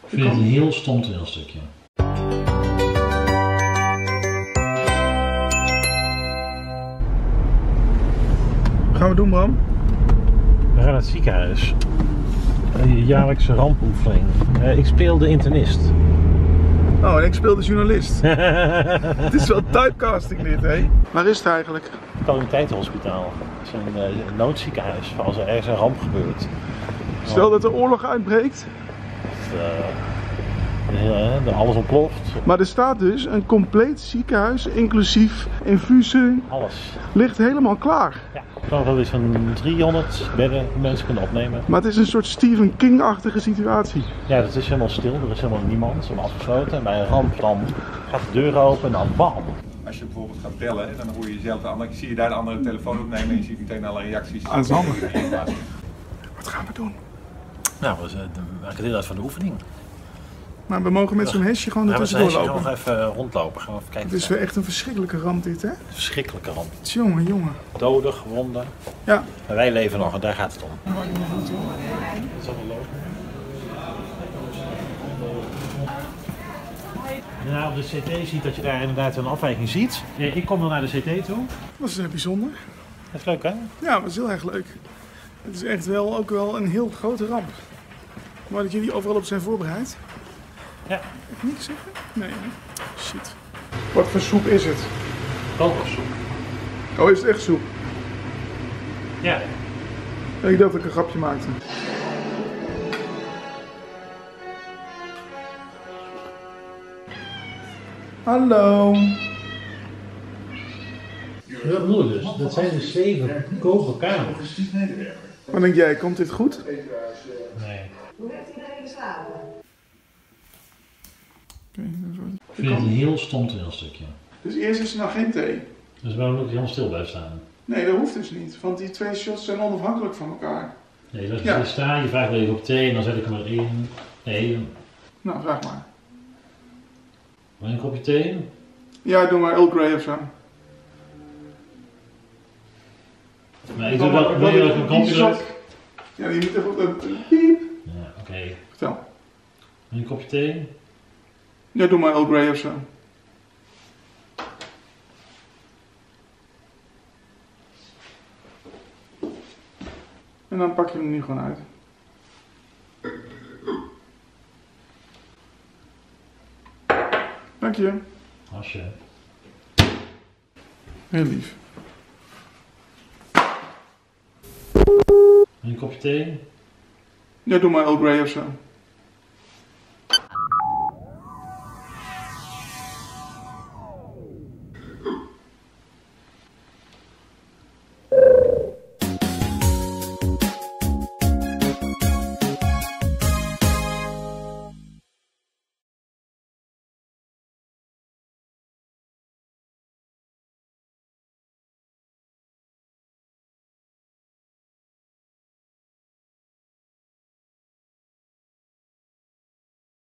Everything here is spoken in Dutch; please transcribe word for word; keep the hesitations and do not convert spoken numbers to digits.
Ik vind het een heel stom toneelstukje. Wat gaan we doen, Bram? We gaan naar het ziekenhuis. Een jaarlijkse rampoefening. Uh, ik speelde internist. Oh, en ik speelde journalist. Het is wel typecasting dit, hè? Waar is het eigenlijk? Calamiteitenhospitaal. Het is een uh, noodziekenhuis voor als er ergens een ramp gebeurt. Stel dat er oorlog uitbreekt. Uh, ja, dat alles ontploft. Maar er staat dus een compleet ziekenhuis, inclusief infusen. Alles. Ligt helemaal klaar. Ja, ik geloof dat we zo'n driehonderd bedden mensen kunnen opnemen. Maar het is een soort Stephen King-achtige situatie. Ja, het is helemaal stil. Er is helemaal niemand. Ze hebben afgesloten. En bij een ramp dan gaat de deur open en dan bam. Als je bijvoorbeeld gaat bellen, dan hoor je jezelf de andere, zie je daar de andere telefoon opnemen en je ziet meteen alle reacties. Ah, dat is handig. Wat gaan we doen? Nou, we maken deel uit van de oefening. Maar we mogen met zo'n hesje gewoon er er tussendoor lopen. lopen. Gaan we even rondlopen. Gaan we even kijken. Het is weer echt een verschrikkelijke ramp dit, hè? Een verschrikkelijke ramp. Jongen, jongen. Doden, gewonden. Ja. Maar wij leven nog en daar gaat het om. Dat zal wel lopen. Nou, op de C T ziet dat je daar inderdaad een afwijking ziet. Ik kom dan naar de C T toe. Dat is uh, bijzonder. Dat is leuk, hè? Ja, dat is heel erg leuk. Het is echt wel ook wel een heel grote ramp. Maar dat jullie overal op zijn voorbereid. Ja. Heb ik niks zeggen? Nee. Shit. Wat voor soep is het? Kokossoep. Oh, is het echt soep? Ja. Ik dacht dat ik een grapje maakte. Hallo. Dat bedoel ik dus. Dat zijn dus zeven kogelkamers. Wat denk jij, komt dit goed? Nee. Hoe heeft iedereen geslapen? Okay, ik vind het een heel stom toneelstukje. Dus eerst is er nog geen thee? Dus waarom moet ik helemaal stil blijven staan? Nee, dat hoeft dus niet, want die twee shots zijn onafhankelijk van elkaar. Nee, je laat ja. je staan, je vraagt wel even op thee en dan zet ik hem erin. Nee. Nou, vraag maar. Wil je een kopje thee? Ja, doe maar Earl Grey of zo. Maar ik doe wel, wil je ook een kopje druk? Ja, die moet even op de piep. Ja, oké. Okay. Vertel. Wil je een kopje thee? Ja, doe maar Earl Grey of zo. En dan pak je hem nu gewoon uit. Dank je. Asje. Heel lief. Wil je een kopje thee? Ja, doe maar Earl Grey of zo.